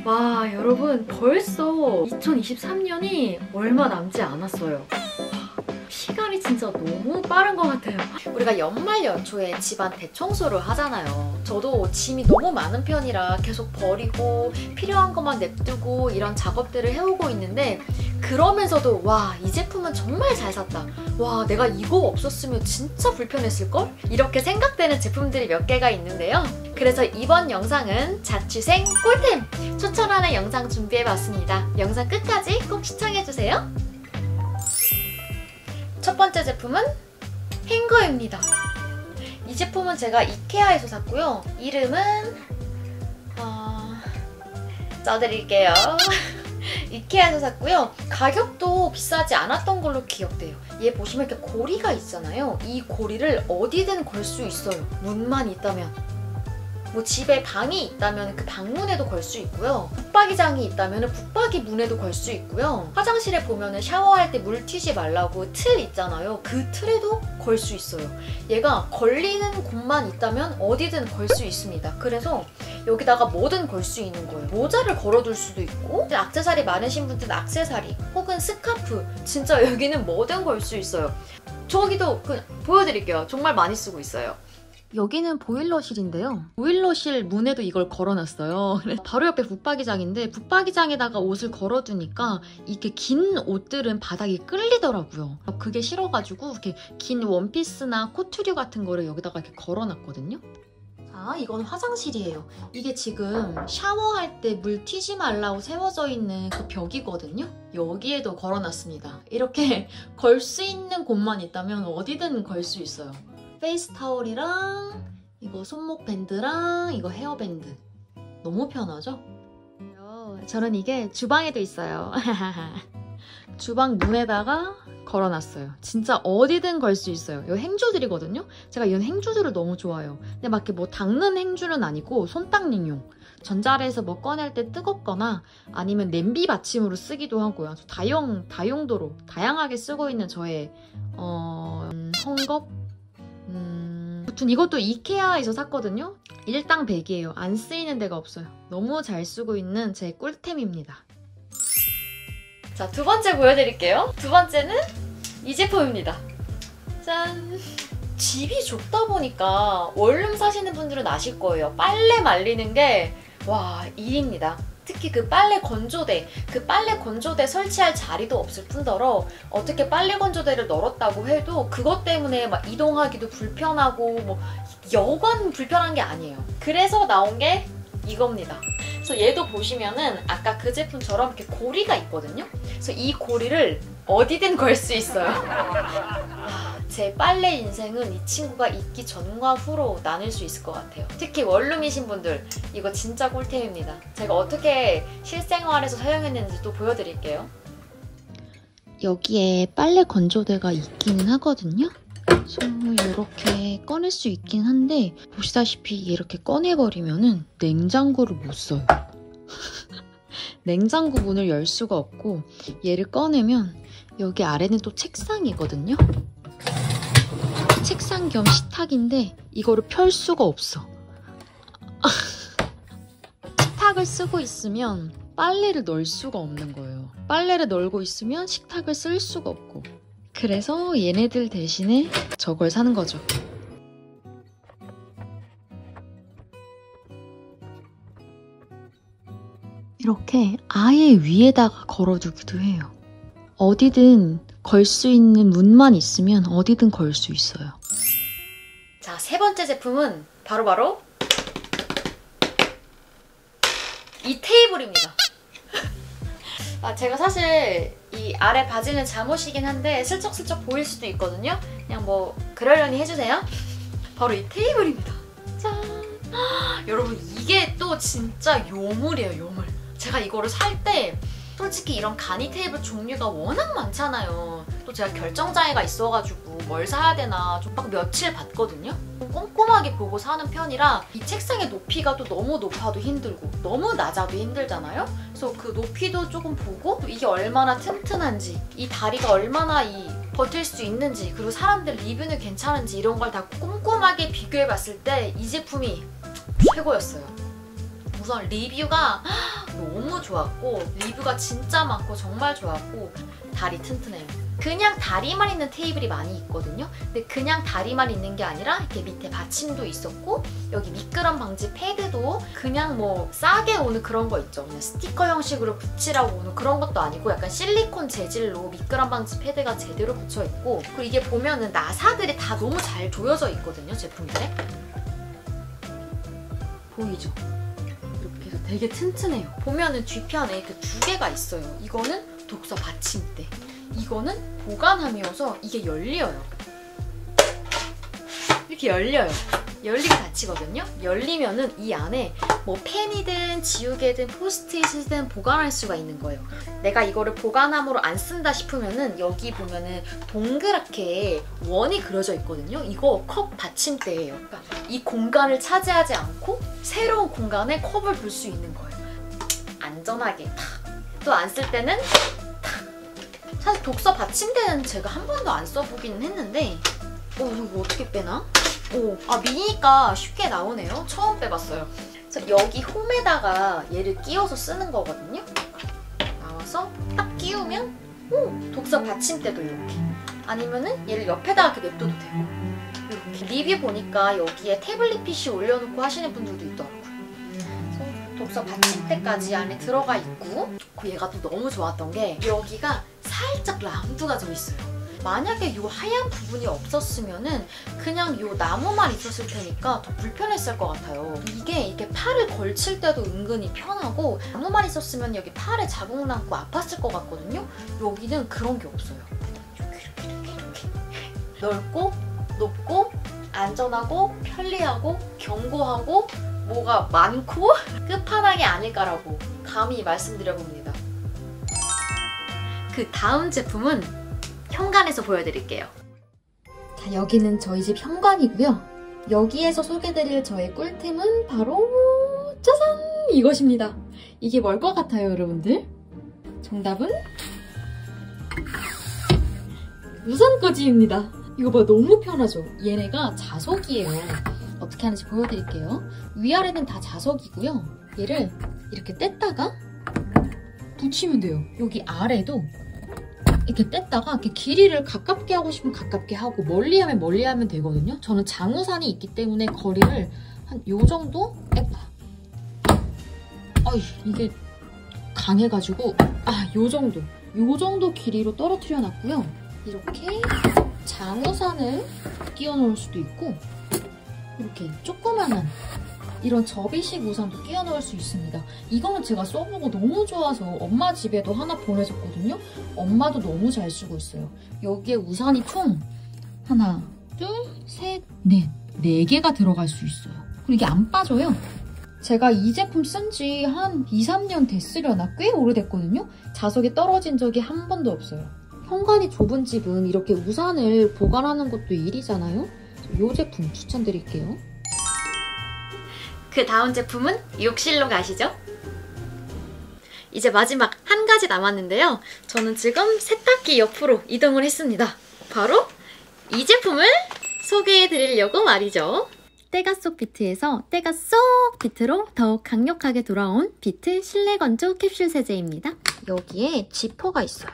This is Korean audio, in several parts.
와, 여러분 벌써 2023년이 얼마 남지 않았어요. 시간이 진짜 너무 빠른 것 같아요. 우리가 연말 연초에 집안 대청소를 하잖아요. 저도 짐이 너무 많은 편이라 계속 버리고 필요한 것만 냅두고 이런 작업들을 해오고 있는데, 그러면서도 와, 이 제품은 정말 잘 샀다. 와, 내가 이거 없었으면 진짜 불편했을걸? 이렇게 생각되는 제품들이 몇 개가 있는데요. 그래서 이번 영상은 자취생 꿀템 추천하는 영상 준비해봤습니다. 영상 끝까지 꼭 시청해주세요. 첫 번째 제품은 행거입니다. 이 제품은 제가 이케아에서 샀고요. 이름은 써드릴게요. 이케아에서 샀고요. 가격도 비싸지 않았던 걸로 기억돼요. 얘 보시면 이렇게 고리가 있잖아요. 이 고리를 어디든 걸 수 있어요. 문만 있다면. 뭐 집에 방이 있다면 그 방문에도 걸 수 있고요. 붙박이장이 있다면 붙박이 문에도 걸 수 있고요. 화장실에 보면 샤워할 때 물 튀지 말라고 틀 있잖아요. 그 틀에도 걸 수 있어요. 얘가 걸리는 곳만 있다면 어디든 걸 수 있습니다. 그래서 여기다가 뭐든 걸 수 있는 거예요. 모자를 걸어둘 수도 있고, 액세서리 많으신 분들은 액세서리 혹은 스카프, 진짜 여기는 뭐든 걸 수 있어요. 저기도 보여드릴게요. 정말 많이 쓰고 있어요. 여기는 보일러실인데요. 보일러실 문에도 이걸 걸어놨어요. 바로 옆에 붙박이장인데 붙박이장에다가 옷을 걸어두니까 이렇게 긴 옷들은 바닥이 끌리더라고요. 그게 싫어가지고 이렇게 긴 원피스나 코트류 같은 거를 여기다가 이렇게 걸어놨거든요. 자, 이건 화장실이에요. 이게 지금 샤워할 때 물 튀지 말라고 세워져 있는 그 벽이거든요. 여기에도 걸어놨습니다. 이렇게 걸 수 있는 곳만 있다면 어디든 걸 수 있어요. 페이스 타올이랑 이거 손목 밴드랑 이거 헤어밴드. 너무 편하죠? 저는 이게 주방에도 있어요. 주방 문에다가 걸어놨어요. 진짜 어디든 걸 수 있어요. 이거 행주들이거든요. 제가 이런 행주들을 너무 좋아해요. 근데 막 이렇게 뭐 닦는 행주는 아니고 손 닦는용. 전자레에서 뭐 꺼낼 때 뜨겁거나 아니면 냄비 받침으로 쓰기도 하고요. 다용도로 다양하게 쓰고 있는 저의 헝겊? 아무튼 이것도 이케아에서 샀거든요. 일당 100이에요. 안 쓰이는 데가 없어요. 너무 잘 쓰고 있는 제 꿀템입니다. 자, 두 번째 보여드릴게요. 두 번째는 이 제품입니다. 짠! 집이 좁다 보니까 원룸 사시는 분들은 아실 거예요. 빨래 말리는 게 와, 일입니다. 특히 그 빨래 건조대, 그 빨래 건조대 설치할 자리도 없을 뿐더러 어떻게 빨래 건조대를 널었다고 해도 그것 때문에 막 이동하기도 불편하고 뭐 여간 불편한 게 아니에요. 그래서 나온 게 이겁니다. 그래서 얘도 보시면은 아까 그 제품처럼 이렇게 고리가 있거든요. 그래서 이 고리를 어디든 걸 수 있어요. 제 빨래 인생은 이 친구가 있기 전과 후로 나눌 수 있을 것 같아요. 특히 원룸이신 분들 이거 진짜 꿀템입니다. 제가 어떻게 실생활에서 사용했는지 또 보여드릴게요. 여기에 빨래 건조대가 있기는 하거든요. 손을 이렇게 꺼낼 수 있긴 한데 보시다시피 이렇게 꺼내버리면은 냉장고를 못 써요. 냉장고 문을 열 수가 없고, 얘를 꺼내면 여기 아래는 또 책상이거든요. 책상 겸 식탁인데 이거를 펼 수가 없어. 식탁을 쓰고 있으면 빨래를 널 수가 없는 거예요. 빨래를 널고 있으면 식탁을 쓸 수가 없고. 그래서 얘네들 대신에 저걸 사는 거죠. 이렇게 아예 위에다가 걸어두기도 해요. 어디든 걸 수 있는 문만 있으면 어디든 걸 수 있어요. 자, 세 번째 제품은 바로 이 테이블입니다. 제가 사실 이 아래 바지는 잠옷이긴 한데 슬쩍슬쩍 보일 수도 있거든요. 그냥 뭐 그러려니 해주세요. 바로 이 테이블입니다. 짠! 여러분, 이게 또 진짜 요물이에요, 요물. 제가 이거를 살 때 솔직히 이런 간이 테이블 종류가 워낙 많잖아요. 또 제가 결정장애가 있어가지고 뭘 사야 되나 좀 막 며칠 봤거든요. 꼼꼼하게 보고 사는 편이라 이 책상의 높이가 또 너무 높아도 힘들고 너무 낮아도 힘들잖아요. 그래서 그 높이도 조금 보고 이게 얼마나 튼튼한지, 이 다리가 얼마나 버틸 수 있는지, 그리고 사람들 리뷰는 괜찮은지 이런 걸 다 꼼꼼하게 비교해봤을 때 이 제품이 최고였어요. 우선 리뷰가 너무 좋았고 리뷰가 진짜 많고 정말 좋았고 다리 튼튼해요. 그냥 다리만 있는 테이블이 많이 있거든요. 근데 그냥 다리만 있는 게 아니라 이렇게 밑에 받침도 있었고 여기 미끄럼 방지 패드도 그냥 뭐 싸게 오는 그런 거 있죠. 그냥 스티커 형식으로 붙이라고 오는 그런 것도 아니고 약간 실리콘 재질로 미끄럼 방지 패드가 제대로 붙여 있고 그리고 이게 보면은 나사들이 다 너무 잘 조여져 있거든요. 제품들에. 보이죠? 이렇게 해서 되게 튼튼해요. 보면은 뒤편에 이렇게 두 개가 있어요. 이거는 독서 받침대. 이거는 보관함이어서 이게 열려요. 이렇게 열려요. 열리게 닫히거든요. 열리면은 이 안에 뭐 펜이든 지우개든 포스트잇이든 보관할 수가 있는 거예요. 내가 이거를 보관함으로 안 쓴다 싶으면은 여기 보면은 동그랗게 원이 그려져 있거든요. 이거 컵 받침대예요. 그러니까 이 공간을 차지하지 않고 새로운 공간에 컵을 둘 수 있는 거예요. 안전하게 또 안 쓸 때는 사실 독서 받침대는 제가 한 번도 안 써보기는 했는데 이거 어떻게 빼나? 미니까 쉽게 나오네요. 처음 빼봤어요. 그래서 여기 홈에다가 얘를 끼워서 쓰는 거거든요. 나와서 딱 끼우면 독서 받침대도 이렇게 아니면은 얘를 옆에다가 이렇게 냅둬도 되고 이렇게 리뷰 보니까 여기에 태블릿 PC 올려놓고 하시는 분들도 있더라고요. 그래서 독서 받침대까지 안에 들어가 있고 얘가 또 너무 좋았던 게 여기가 살짝 라운드가 좀 있어요. 만약에 이 하얀 부분이 없었으면은 그냥 이 나무만 있었을 테니까 더 불편했을 것 같아요. 이게 이렇게 팔을 걸칠 때도 은근히 편하고 나무만 있었으면 여기 팔에 자국 남고 아팠을 것 같거든요. 여기는 그런 게 없어요. 이렇게 넓고 높고 안전하고 편리하고 견고하고 뭐가 많고 끝판왕이 아닐까라고 감히 말씀드려봅니다. 그 다음 제품은 현관에서 보여드릴게요. 자, 여기는 저희 집 현관이고요. 여기에서 소개드릴 저의 꿀템은 바로 짜잔! 이것입니다. 이게 뭘 것 같아요, 여러분들? 정답은 우산꽂이입니다. 이거 봐, 너무 편하죠? 얘네가 자석이에요. 어떻게 하는지 보여드릴게요. 위아래는 다 자석이고요. 얘를 이렇게 뗐다가 붙이면 돼요. 여기 아래도 이렇게 뗐다가 이렇게 길이를 가깝게 하고 싶으면 가깝게 하고 멀리 하면 멀리 하면 되거든요. 저는 장우산이 있기 때문에 거리를 한 요 정도? 이게 강해가지고 요 정도 길이로 떨어뜨려 놨고요. 이렇게 장우산을 끼워 넣을 수도 있고 이렇게 조그만한 이런 접이식 우산도 끼워 넣을 수 있습니다. 이거는 제가 써보고 너무 좋아서 엄마 집에도 하나 보내줬거든요. 엄마도 너무 잘 쓰고 있어요. 여기에 우산이 총 하나, 둘, 셋, 넷, 4개가 들어갈 수 있어요. 그리고 이게 안 빠져요. 제가 이 제품 쓴 지 한 2, 3년 됐으려나 꽤 오래됐거든요. 자석이 떨어진 적이 한 번도 없어요. 현관이 좁은 집은 이렇게 우산을 보관하는 것도 일이잖아요. 이 제품 추천드릴게요. 그 다음 제품은 욕실로 가시죠. 이제 마지막 한 가지 남았는데요. 저는 지금 세탁기 옆으로 이동을 했습니다. 바로 이 제품을 소개해드리려고 말이죠. 때가 쏙 비트에서 때가 쏙 비트로 더욱 강력하게 돌아온 비트 실내 건조 캡슐 세제입니다. 여기에 지퍼가 있어요.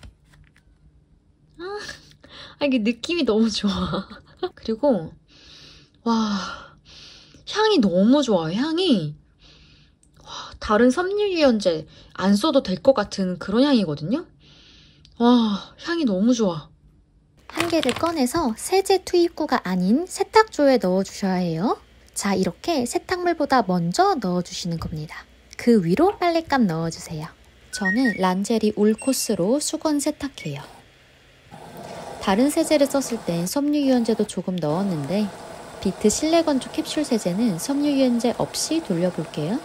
이게 느낌이 너무 좋아. 그리고 향이 너무 좋아요. 향이 다른 섬유유연제 안 써도 될 것 같은 그런 향이거든요. 향이 너무 좋아. 한 개를 꺼내서 세제 투입구가 아닌 세탁조에 넣어주셔야 해요. 자, 이렇게 세탁물보다 먼저 넣어주시는 겁니다. 그 위로 빨랫감 넣어주세요. 저는 란제리 울코스로 수건 세탁해요. 다른 세제를 썼을 땐 섬유유연제도 조금 넣었는데 비트 실내 건조 캡슐 세제는 섬유유연제 없이 돌려볼게요.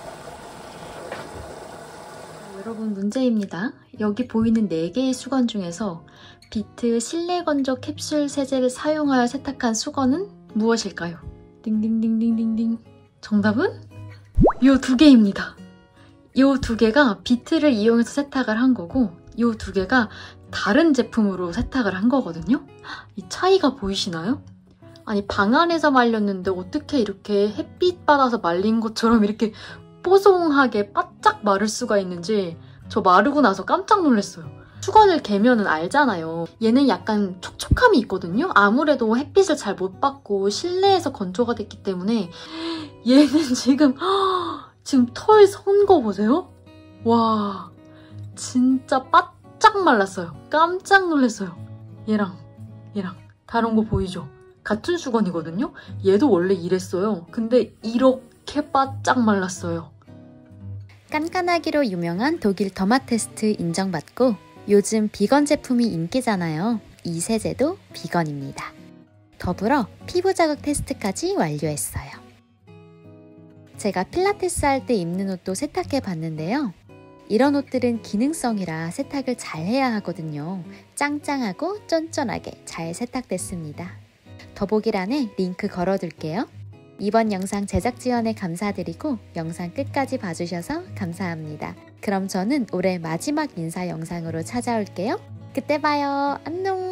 여러분, 문제입니다. 여기 보이는 4개의 수건 중에서 비트 실내 건조 캡슐 세제를 사용하여 세탁한 수건은 무엇일까요? 딩딩딩딩딩딩. 정답은 이 2개입니다. 이 2개가 비트를 이용해서 세탁을 한 거고 이 2개가 다른 제품으로 세탁을 한 거거든요. 이 차이가 보이시나요? 아니, 방 안에서 말렸는데 어떻게 이렇게 햇빛 받아서 말린 것처럼 이렇게 뽀송하게 바짝 마를 수가 있는지 저 마르고 나서 깜짝 놀랐어요. 수건을 개면은 알잖아요. 얘는 약간 촉촉함이 있거든요. 아무래도 햇빛을 잘 못 받고 실내에서 건조가 됐기 때문에 얘는 지금 털 선 거 보세요? 와, 진짜 바짝 말랐어요. 깜짝 놀랐어요. 얘랑 다른 거 보이죠? 같은 수건이거든요? 얘도 원래 이랬어요. 근데 이렇게 바짝 말랐어요. 깐깐하기로 유명한 독일 더마테스트 인정받고 요즘 비건 제품이 인기잖아요. 이 세제도 비건입니다. 더불어 피부 자극 테스트까지 완료했어요. 제가 필라테스 할 때 입는 옷도 세탁해 봤는데요. 이런 옷들은 기능성이라 세탁을 잘 해야 하거든요. 짱짱하고 쫀쫀하게 잘 세탁됐습니다. 더보기란에 링크 걸어둘게요. 이번 영상 제작 지원에 감사드리고 영상 끝까지 봐주셔서 감사합니다. 그럼 저는 올해 마지막 인사 영상으로 찾아올게요. 그때 봐요. 안녕.